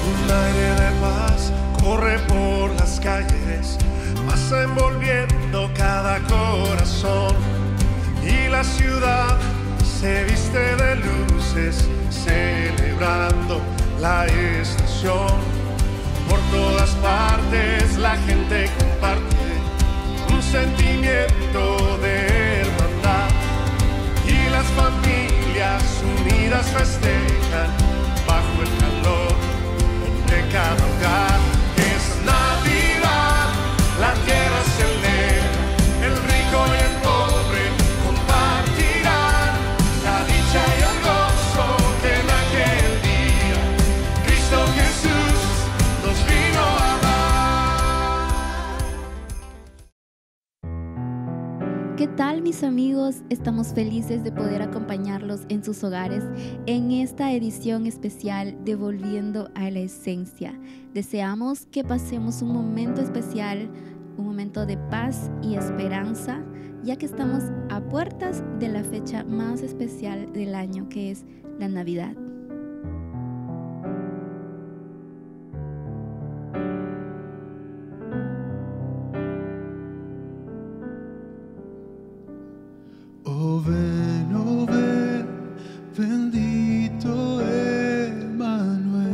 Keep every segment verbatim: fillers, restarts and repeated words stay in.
Un aire de paz corre por las calles, pasa envolviendo cada corazón, y la ciudad se viste de luces, celebrando la estación. Por todas partes la gente comparte un sentimiento de hermandad, y las familias unidas festejan bajo el calor de cada hogar. Es Navidad, la tierra se alegra, el rico y el pobre compartirán la dicha y el gozo que en aquel día Cristo Jesús nos vino a dar. ¿Qué tal, mis amigos? Estamos felices de poder acompañarlos en sus hogares en esta edición especial de Volviendo a la Esencia. Deseamos que pasemos un momento especial, un momento de paz y esperanza, ya que estamos a puertas de la fecha más especial del año, que es la Navidad. Oh ven, oh ven, bendito Emmanuel,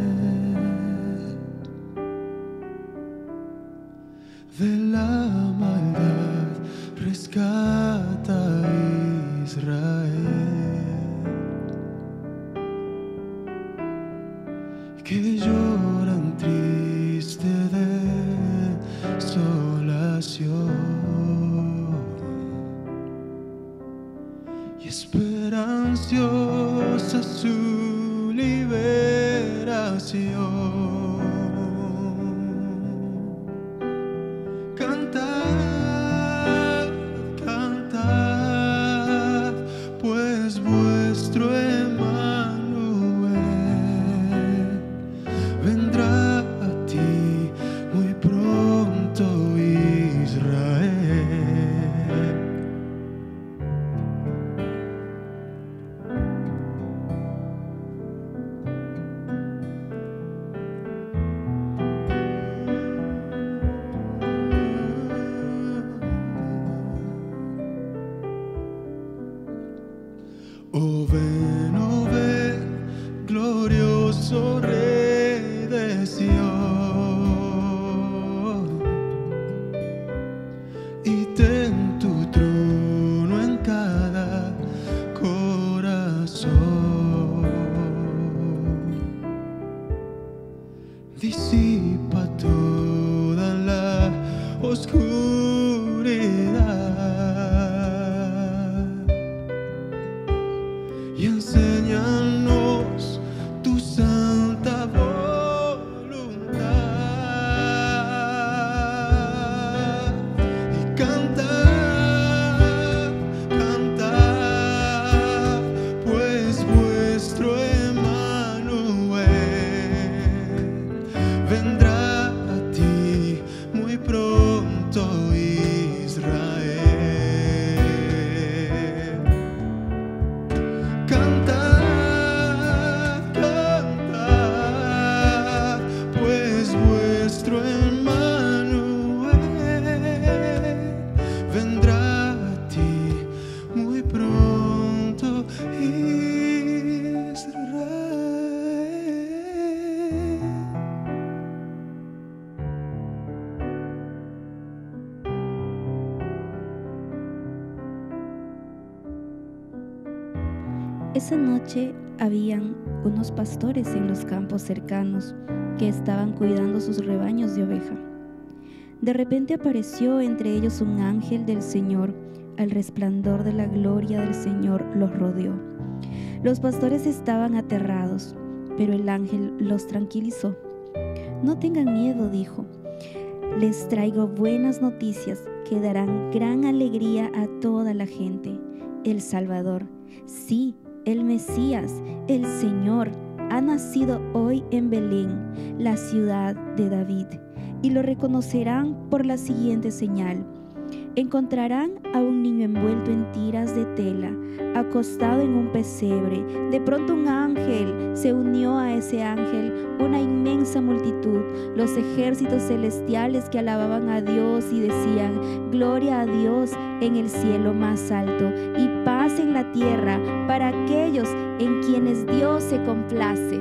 de la maldad rescata a Israel, que lloran triste desolación. Esperanciosa su liberación. Cantad, cantad, pues vuestro Emmanuel vendrá a ti muy pronto, Israel. Oh ven, oh ven, glorioso Rey de Sion, y ten tu trono en cada corazón. Disipa toda la oscuridad y enséñanos tu santa voluntad. Y cantad, cantad, pues vuestro Emmanuel vendrá a ti muy pronto, Israel. Cantad, cantad, pues vuestro Emmanuel vendrá a ti muy pronto, Israel. Esa noche habían unos pastores en los campos cercanos que estaban cuidando sus rebaños de oveja. De repente apareció entre ellos un ángel del Señor. El resplandor de la gloria del Señor los rodeó. Los pastores estaban aterrados, pero el ángel los tranquilizó. No tengan miedo, dijo. Les traigo buenas noticias que darán gran alegría a toda la gente. El Salvador, sí, el Mesías, el Señor, ha nacido hoy en Belén, la ciudad de David, y lo reconocerán por la siguiente señal. encontrarán a un niño envuelto en tiras de tela, acostado en un pesebre. De pronto un ángel se unió a ese ángel, una inmensa multitud, los ejércitos celestiales que alababan a Dios y decían: gloria a Dios en el cielo más alto y paz en la tierra para aquellos en quienes Dios se complace.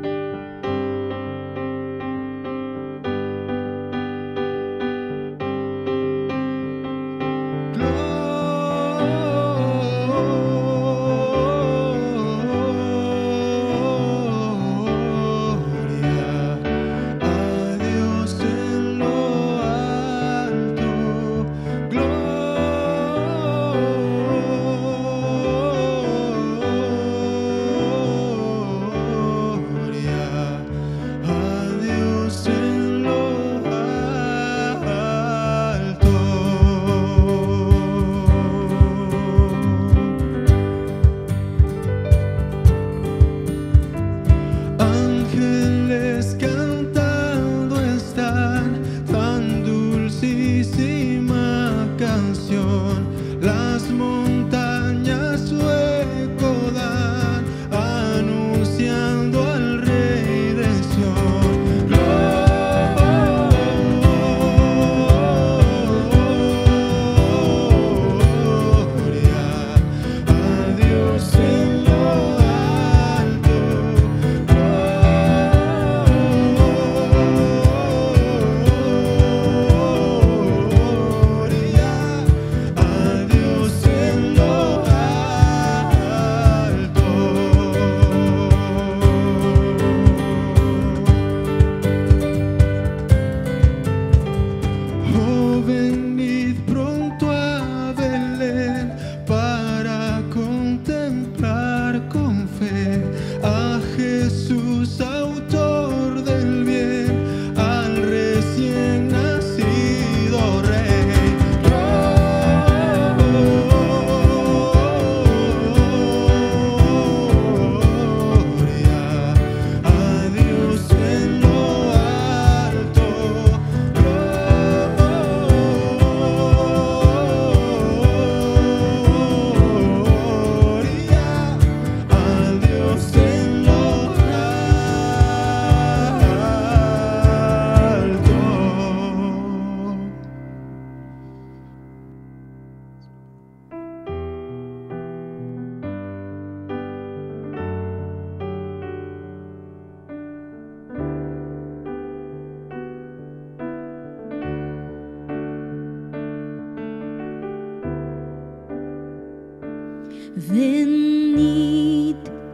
Venid,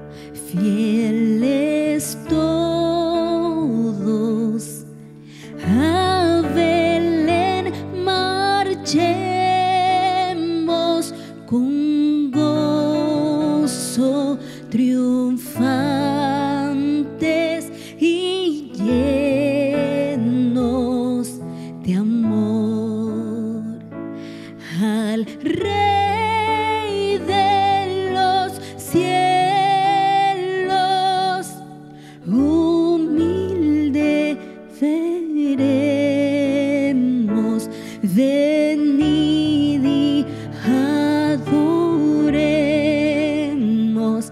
fieles todos, a Belén marchemos con gozo triunfantes y llenos de amor al Rey cielos, humilde veremos. Venid y adoremos,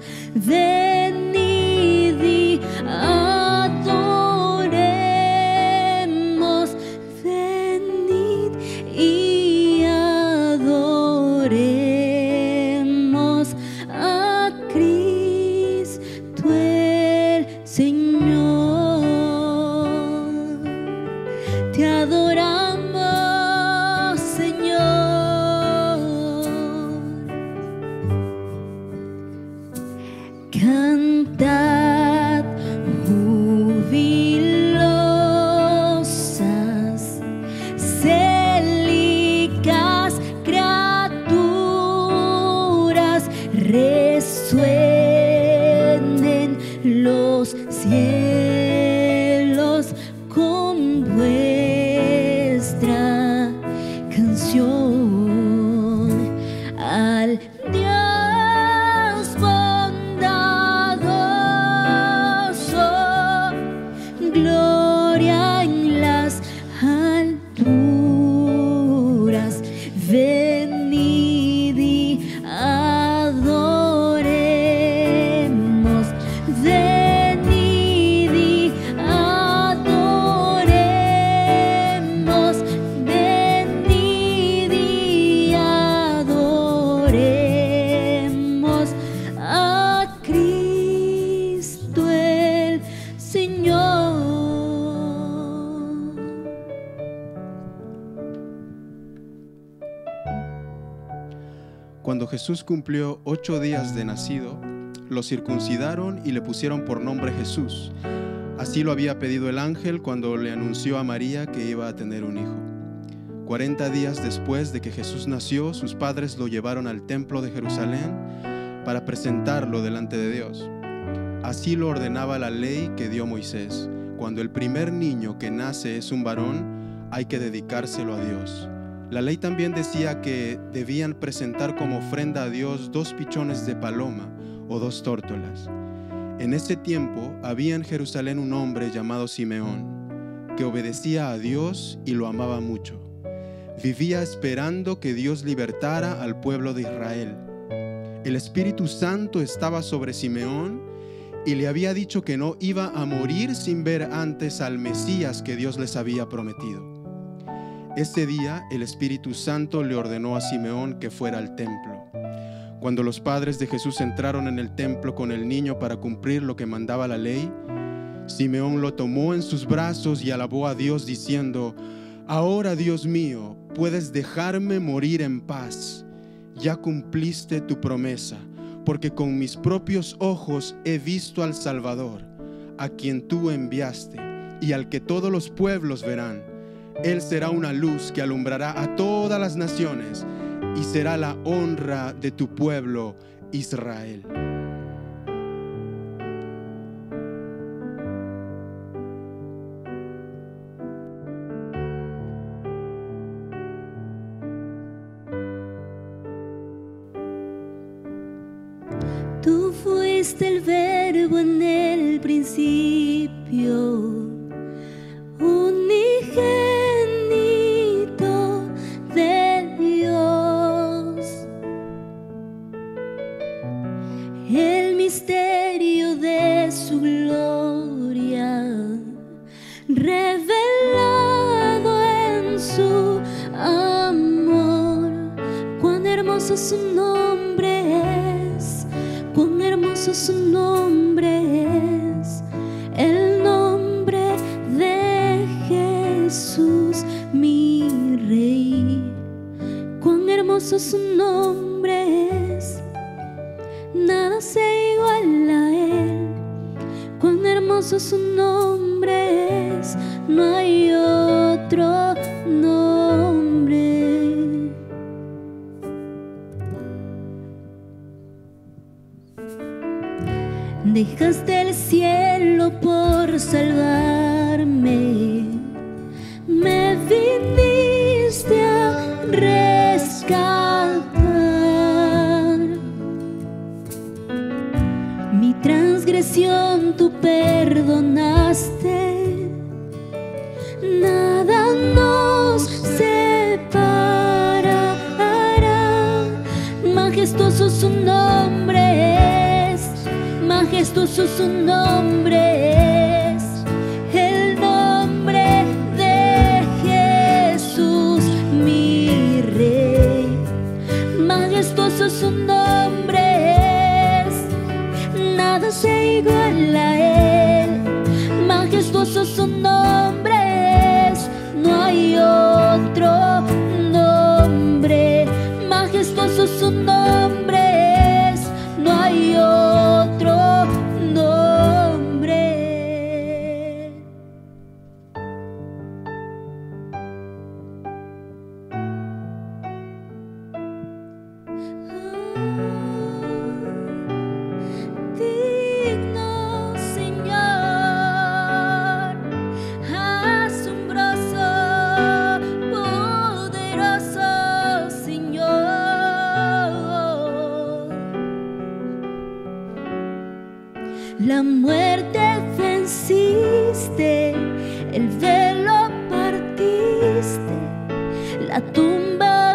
venid y adoremos, venid y adoremos a Cristo el Señor. Te adoramos, Señor. Cantad jubilosas, célicas criaturas, resuenen los cielos con vuestra canción al Dios bondadoso. Gloria en las alturas. Cuando Jesús cumplió ocho días de nacido, lo circuncidaron y le pusieron por nombre Jesús. Así lo había pedido el ángel cuando le anunció a María que iba a tener un hijo. Cuarenta días después de que Jesús nació, sus padres lo llevaron al templo de Jerusalén para presentarlo delante de Dios. Así lo ordenaba la ley que dio Moisés. Cuando el primer niño que nace es un varón, hay que dedicárselo a Dios. La ley también decía que debían presentar como ofrenda a Dios dos pichones de paloma o dos tórtolas. En ese tiempo había en Jerusalén un hombre llamado Simeón, que obedecía a Dios y lo amaba mucho. Vivía esperando que Dios libertara al pueblo de Israel. El Espíritu Santo estaba sobre Simeón y le había dicho que no iba a morir sin ver antes al Mesías que Dios les había prometido. Ese día el Espíritu Santo le ordenó a Simeón que fuera al templo. Cuando los padres de Jesús entraron en el templo con el niño para cumplir lo que mandaba la ley, Simeón lo tomó en sus brazos y alabó a Dios diciendo: «Ahora, Dios mío, puedes dejarme morir en paz. Ya cumpliste tu promesa, porque con mis propios ojos he visto al Salvador, a quien tú enviaste, y al que todos los pueblos verán. Él será una luz que alumbrará a todas las naciones y será la honra de tu pueblo Israel». Tú fuiste el verbo en el principio, unigénito de Dios. El misterio de su gloria revelado en su amor. Cuán hermoso su nombre es, cuán hermoso su nombre es, el nombre de Jesús, mi Rey. Cuán hermoso su nombre es, nada se iguala a él. Cuán hermoso su nombre es, no hay otro nombre. Dejaste el cielo por salvarme, me viniste a rescatar. Mi transgresión tú perdonaste, nada nos separará. Majestuoso su nombre es, majestuoso su nombre es, el nombre de Jesús, mi Rey. Majestuoso su nombre es, nada se iguala a él. Majestuoso su nombre es, no hay otro nombre. Majestuoso su nombre es, no hay otro nombre. Digno Señor, asombroso, poderoso Señor. La muerte venciste, el velo partiste, la tumba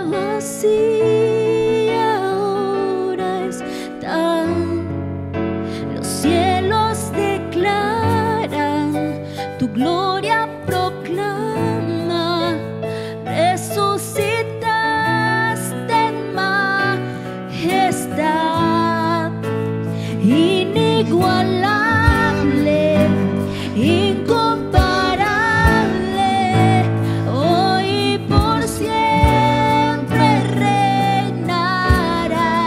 vacía ahora está. Los cielos declaran, tu gloria proclama, resucitaste en majestad. Inigualable, incomparable, hoy y por siempre reinarás.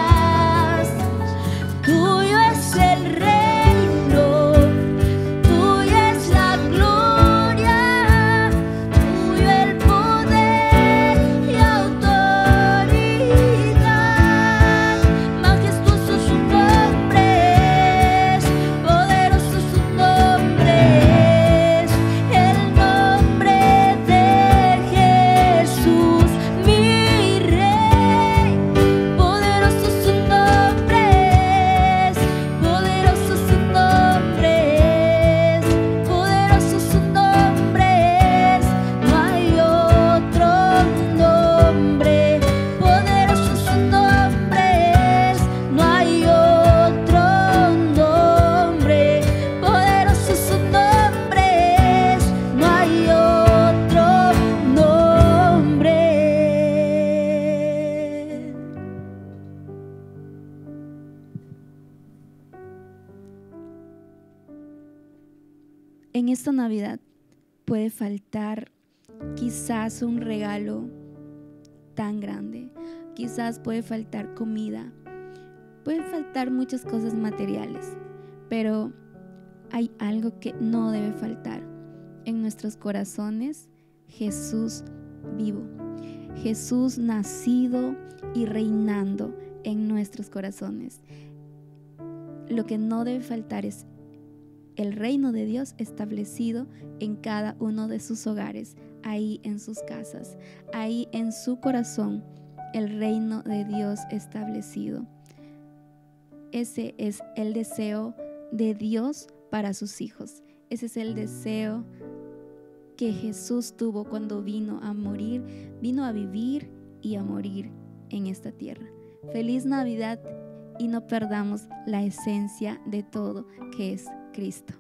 En esta Navidad puede faltar quizás un regalo tan grande, quizás puede faltar comida, pueden faltar muchas cosas materiales, pero hay algo que no debe faltar en nuestros corazones: Jesús vivo, Jesús nacido y reinando en nuestros corazones. Lo que no debe faltar es el reino de Dios establecido en cada uno de sus hogares, ahí en sus casas, ahí en su corazón, el reino de Dios establecido. Ese es el deseo de Dios para sus hijos. Ese es el deseo que Jesús tuvo cuando vino a morir, vino a vivir y a morir en esta tierra. Feliz Navidad, y no perdamos la esencia de todo, que es Cristo.